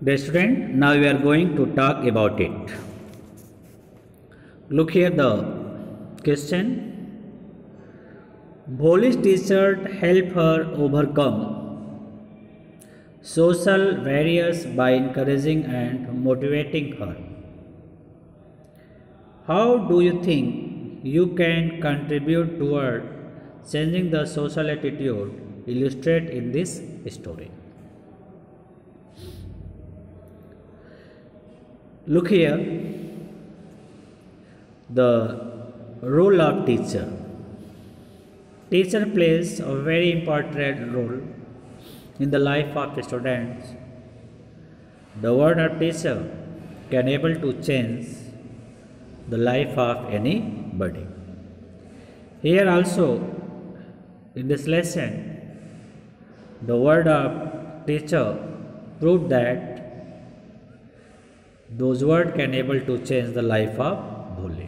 Dear student, now we are going to talk about it. Look here the question. Bholi's teacher helped her overcome social barriers by encouraging and motivating her. How do you think you can contribute toward changing the social attitude illustrated in this story? Look here, the role of teacher. Teacher plays a very important role in the life of the students. The word of teacher can able to change the life of anybody. Here also, in this lesson, the word of teacher proved that those words can able to change the life of Bholi.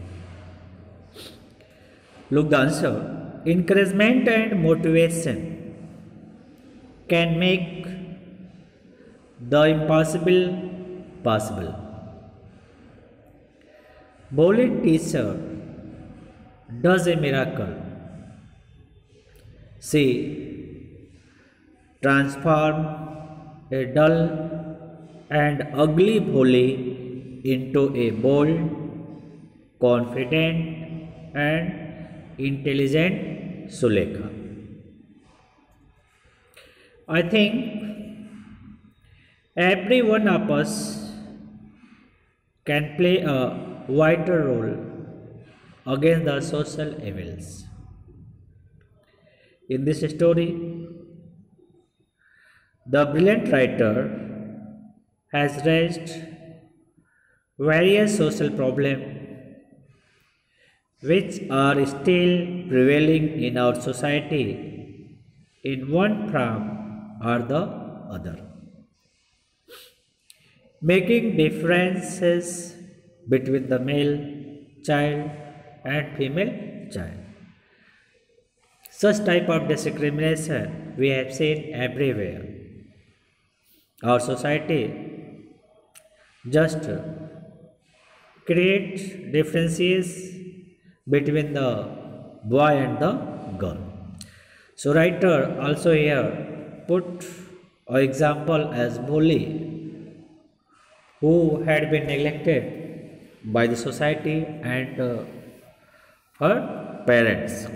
Look the answer. Encouragement and motivation can make the impossible possible. Bholi teacher does a miracle. She transform a dull and ugly Bholi into a bold, confident and intelligent Sulekha. I think every one of us can play a vital role against the social evils. In this story, the brilliant writer has raised various social problems which are still prevailing in our society in one form or the other, making differences between the male child and female child. Such type of discrimination we have seen everywhere. Our society just create differences between the boy and the girl. So writer also here put an example as Bholi, who had been neglected by the society and her parents.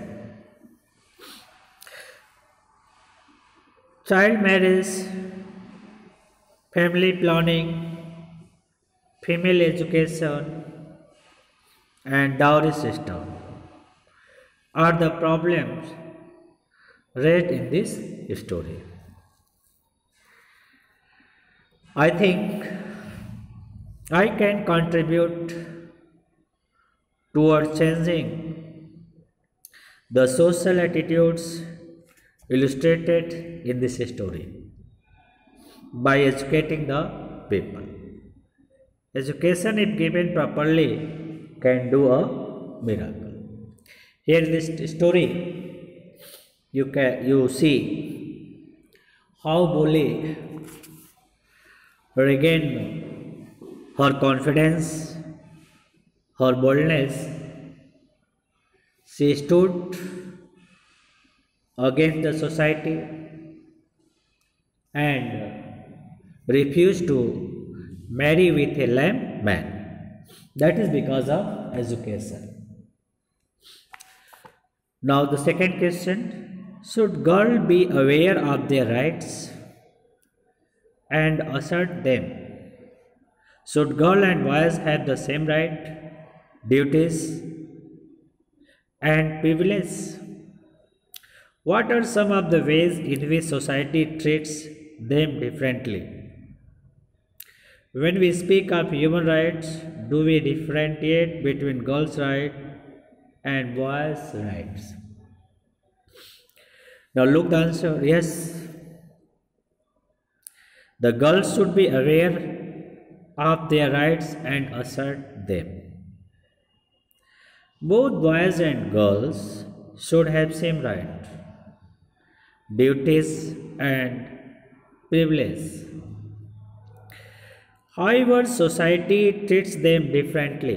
Child marriage, family planning, female education and dowry system are the problems raised in this story. I think I can contribute towards changing the social attitudes illustrated in this story by educating the people. Education, if given properly, can do a miracle. Here in this story, you see how Bholi regained her confidence, her boldness. She stood against the society and refused to marry with a lame man. That is because of education. Now the second question, should girls be aware of their rights and assert them? Should girls and boys have the same right, duties and privileges? What are some of the ways in which society treats them differently? When we speak of human rights, do we differentiate between girls' rights and boys' rights? Now look the answer. Yes. The girls should be aware of their rights and assert them. Both boys and girls should have same right, duties and privilege. However, society treats them differently.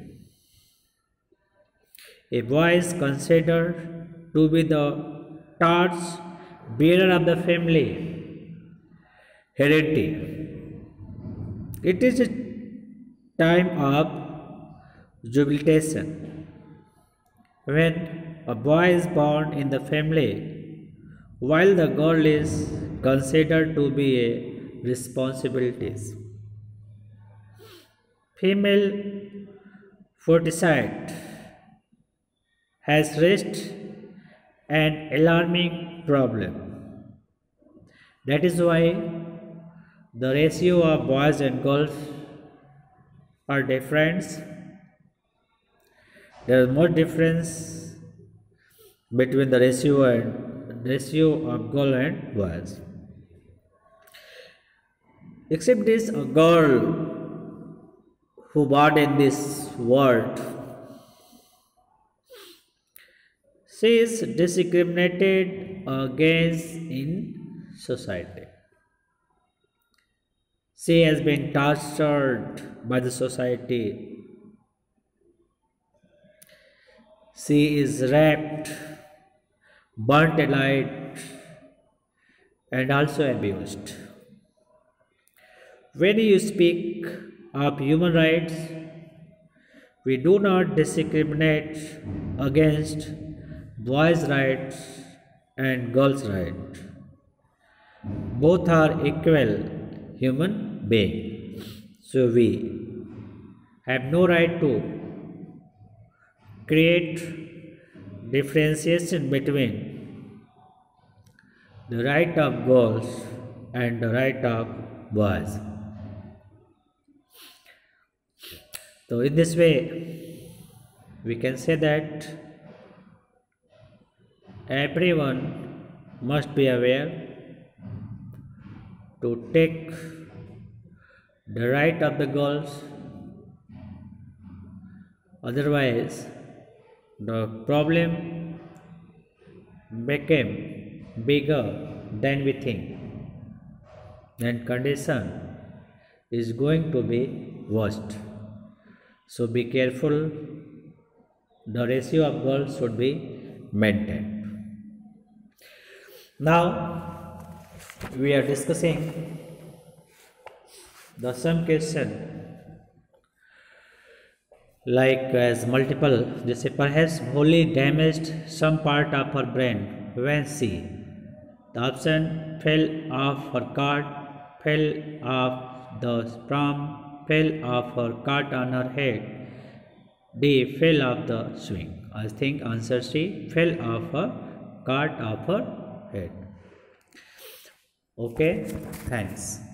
A boy is considered to be the torch bearer of the family heredity. It is a time of jubilation when a boy is born in the family, while the girl is considered to be a responsibility. Female foeticide has raised an alarming problem. That is why the ratio of boys and girls are different. There is more difference between the ratio of girl and boys. Except this, a girl who born in this world, she is discriminated against in society. She has been tortured by the society. She is raped, burnt alive, and also abused. When you speak of human rights, we do not discriminate against boys' rights and girls' rights. Both are equal human beings. So we have no right to create differentiation between the right of girls and the right of boys. So in this way, we can say that everyone must be aware to take the right of the girls, otherwise the problem became bigger than we think, and condition is going to be worst. So be careful, the ratio of girls should be maintained. Now we are discussing the some question like as multiple, जैसे perhaps wholly damaged some part of her brain when she, the option fell off her cart, fell off the pram, fell off her cart on her head, D, fell off the swing. I think answer C, fell off her cart off her head. Okay, thanks.